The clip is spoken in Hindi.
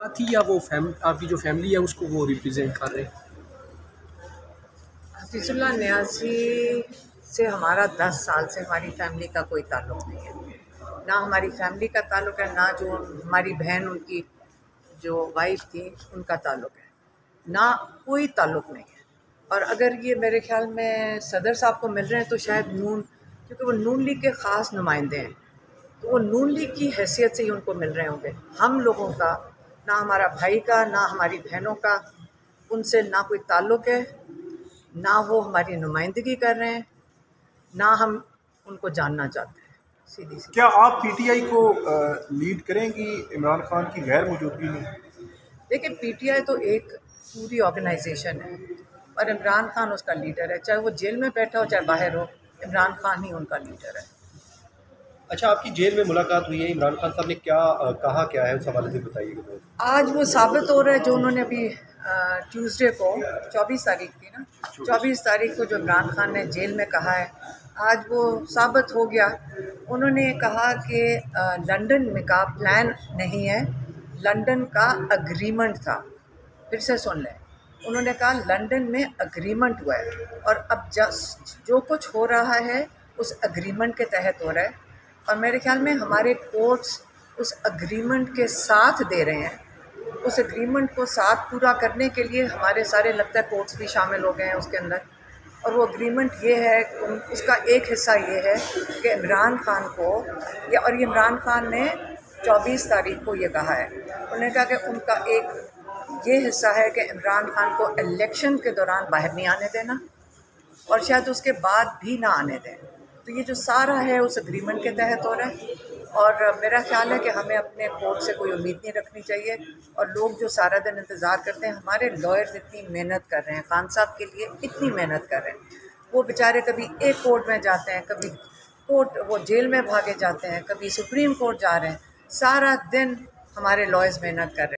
थी या वो आपकी जो फैमिली है उसको वो रिप्रेजेंट कर रहे हैं? हफीजुल्लाह न्याज़ी से हमारा 10 साल से हमारी फैमिली का कोई ताल्लुक़ नहीं है। ना हमारी फैमिली का ताल्लुक़ है, ना जो हमारी बहन उनकी जो वाइफ़ थी उनका ताल्लुक़ है, ना कोई ताल्लुक़ नहीं है। और अगर ये मेरे ख़्याल में सदर साहब को मिल रहे हैं तो शायद नून, क्योंकि वो नून लीग के ख़ास नुमाइंदे हैं, तो वो नून लीग की हैसियत से ही उनको मिल रहे होंगे। हम लोगों का, ना हमारा भाई का, ना हमारी बहनों का उनसे ना कोई ताल्लुक़ है, ना वो हमारी नुमाइंदगी कर रहे हैं, ना हम उनको जानना चाहते हैं। सीधी सी क्या आप पीटीआई को लीड करेंगी इमरान खान की गैर मौजूदगी में? देखिए, पीटीआई तो एक पूरी ऑर्गेनाइजेशन है और इमरान खान उसका लीडर है। चाहे वो जेल में बैठा हो चाहे बाहर हो, इमरान खान ही उनका लीडर है। अच्छा, आपकी जेल में मुलाकात हुई है, इमरान खान साहब ने क्या कहा क्या है, उस हवाले से बताइएगा। आज वो साबित हो रहा है जो उन्होंने अभी ट्यूसडे को 24 तारीख थी ना, 24 तारीख को जो इमरान खान ने जेल में कहा है, आज वो साबित हो गया। उन्होंने कहा कि लंदन में का प्लान नहीं है, लंदन का अग्रीमेंट था। फिर से सुन लें, उन्होंने कहा लंदन में अग्रीमेंट हुआ है और अब जो कुछ हो रहा है उस अग्रीमेंट के तहत हो रहा है और मेरे ख्याल में हमारे कोर्ट्स उस अग्रीमेंट के साथ दे रहे हैं। उस एग्रीमेंट को साथ पूरा करने के लिए हमारे सारे लगता है कोर्ट्स भी शामिल हो गए हैं उसके अंदर। और वो एग्रीमेंट ये है, उसका एक हिस्सा ये है कि इमरान खान को और ये इमरान खान ने 24 तारीख को ये कहा है, उन्होंने कहा कि उनका एक ये हिस्सा है कि इमरान खान को इलेक्शन के दौरान बाहर नहीं आने देना और शायद उसके बाद भी ना आने दें। तो ये जो सारा है उस एग्रीमेंट के तहत हो रहा है और मेरा ख्याल है कि हमें अपने कोर्ट से कोई उम्मीद नहीं रखनी चाहिए। और लोग जो सारा दिन इंतज़ार करते हैं, हमारे लॉयर्स इतनी मेहनत कर रहे हैं, खान साहब के लिए इतनी मेहनत कर रहे हैं, वो बेचारे कभी एक कोर्ट में जाते हैं, कभी कोर्ट वो जेल में भागे जाते हैं, कभी सुप्रीम कोर्ट जा रहे हैं, सारा दिन हमारे लॉयर्स मेहनत कर रहे हैं।